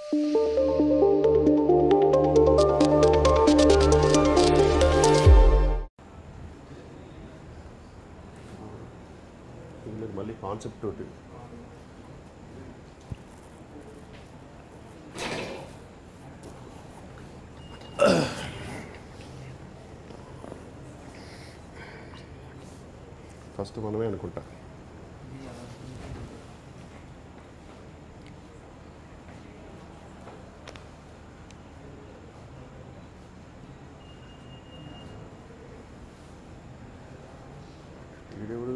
మళ్ళీ కాన్సెప్ట్ తోటి ఫస్ట్ మనమే అనుకుంటా. వీడెవడు?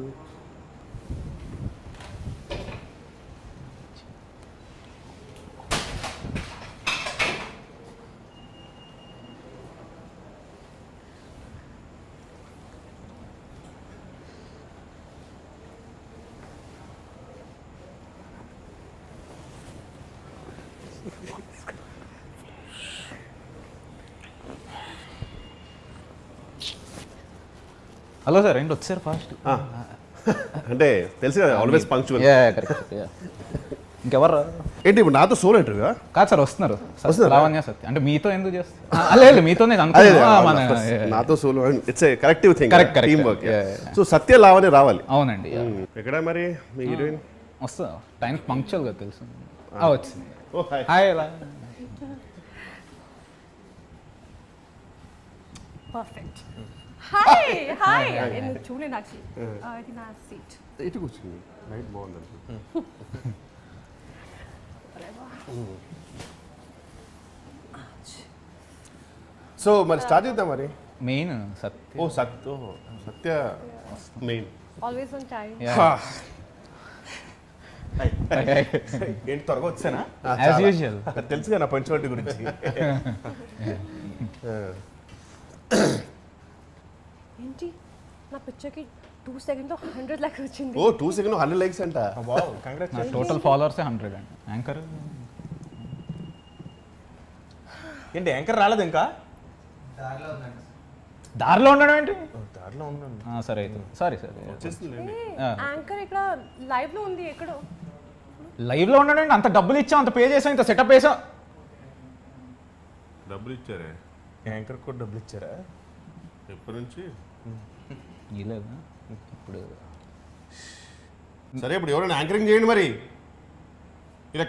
హలో సార్ ఏంటి వచ్చారు ఫాస్ట్? అంటే తెలుసు కదా, ఆల్వేస్ పంక్చువల్. ఇంకెవరు ఏంటి ఇప్పుడు నాతో సోలో ఇంటర్వ్యూ? కాదు సార్, వస్తున్నారు. లావణ్య సత్య అంటే మీతో ఎందుకు చేస్తారు? లేదు మీతోనే నాతో solo. It's a collective thing, team work. So Satya Lavanya రావాలి. అవునండి. ఎక్కడ మరి మీ హీరోయిన్? వస్తా టైం పంక్చువల్ గా తెలుసు. వచ్చింది. హాయ్. పర్ఫెక్ట్. Hi hi. చూడండి నాకు ఇది నా సీట్. ఇటు కూర్చుంది. నైట్ బాగుంది. సో మరి స్టార్ట్ చేద్దాం మరి. మెయిన్ సత్య. సత్య మెయిన్. Always on time. ఏంటి త్వరగా వచ్చానా? As usual. తెలుసుగా నా పంచువాలిటీ గురించి. ఏంటి నా పిక్చర్కి 2 సెకండ్లో 100 లైక్స్ వచ్చింది. ఓ 2 సెకండ్ 100 లైక్స్ అంట. Wow, congrats. టోటల్ ఫాలోవర్స్ 100 అండి. యాంకర్ ఏంటి యాంకర్ రాలేదు ఇంకా? దారిలో ఉండడం ఏంటి? దారిలో ఉన్నాను. సరే అయితే సారీ సార్. యాంకర్ ఇక్కడ లైవ్ లో ఉంది. ఎక్కడో లైవ్ లో ఉండడం ఏంటి? అంత డబ్బులు ఇచ్చాం, అంత పే చేసాం, ఇంత సెటప్ వేసాం. డబ్బులు ఇచ్చారే? యాంకర్ కూడా డబ్బులు ఇచ్చారా? ఎప్పటి నుంచి? ఇలాగా ఇప్పుడు సరే, ఇప్పుడు ఎవరైనా యాంకరింగ్ చేయండి మరి. ఇలా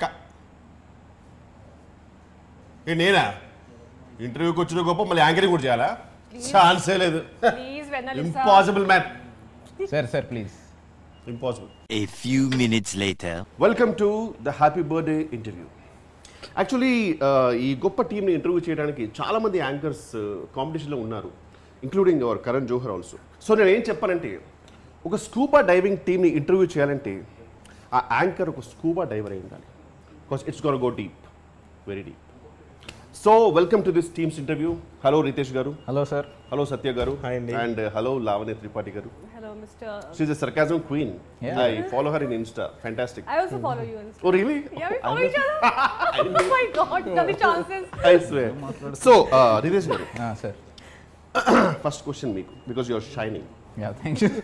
నేనా ఇంటర్వ్యూకి వచ్చిన గొప్ప మళ్ళీ యాంకరింగ్ కూడా చేయాలా? ఛాన్సే లేదు. Impossible man. Sir please. Impossible. A few minutes later. Welcome to the happy birthday interview. Actually ఈ గొప్ప టీంని ఇంటర్వ్యూ చేయడానికి చాలామంది యాంకర్స్ కాంపిటీషన్లో ఉన్నారు, including our Karan Johar also. So నేను ఏం చెప్పానంటే, ఒక స్కూబా డైవింగ్ టీమ్ని ఇంటర్వ్యూ చేయాలంటే ఆ యాంకర్ ఒక స్కూబా డైవర్ అయి ఉండాలి. Because it's gonna go deep, very deep. So welcome to this team's interview. Hello Ritesh గారు. Hello sir. హలో సత్య గారు. హాయ్ అండి. అండ్ హలో లావణ్య త్రిపాఠి గారు. Hello mister. She is a sarcasm queen. I follow her in Insta. Fantastic. I also follow you on Insta. Oh really? Yeah, we follow each other. Oh my god, the chances. I swear. So Ritesh garu. sir. First question meeku, because you are shining. Yeah, thank you.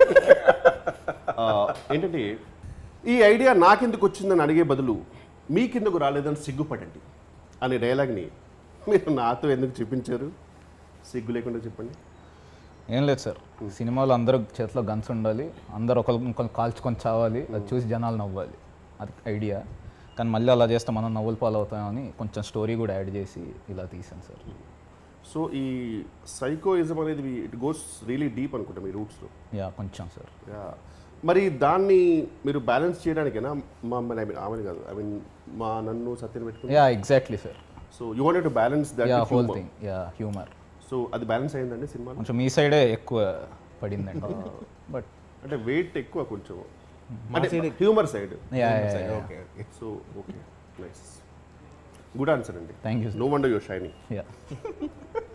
ఏంటంటే ఈ idea నాకెందుకు వచ్చిందని అడిగే బదులు మీకెందుకు రాలేదని సిగ్గుపడండి అనే డైలాగ్ని మీరు నాతో ఎందుకు చూపించారు? సిగ్గు లేకుండా చెప్పండి. ఏం లేదు సార్, సినిమాలో అందరూ చేతిలో గన్స్ ఉండాలి, అందరూ ఒకరు కాల్చుకొని చావాలి, అది చూసి జనాలు నవ్వాలి, అది ఐడియా. కానీ మళ్ళీ అలా చేస్తే మనం నవ్వులు పాలవుతామని కొంచెం స్టోరీ కూడా యాడ్ చేసి ఇలా తీసాను సార్. సో ఈ సైకోయిజం అనేది ఇట్ గోస్ రియలీ డీప్ అనుకుంటా మీ రూట్స్లో. యా కొంచెం సార్. యా, మరి దాన్ని మీరు బ్యాలెన్స్ చేయడానికేనా మమ్మల్ని ఆమెను కాదు, నన్ను సత్యం పెట్టుకుని? Yeah exactly sir. So you wanted to balance that whole thing. Yeah humour. So అది బ్యాలెన్స్ అయిందండి సినిమా? కొంచెం మీ సైడే ఎక్కువ పడిందండి. బట్ అంటే వెయిట్ ఎక్కువ కొంచెం, అంటే humour side. Okay. So okay, nice, good answer అండి. Thank you. No wonder your shining. Yeah.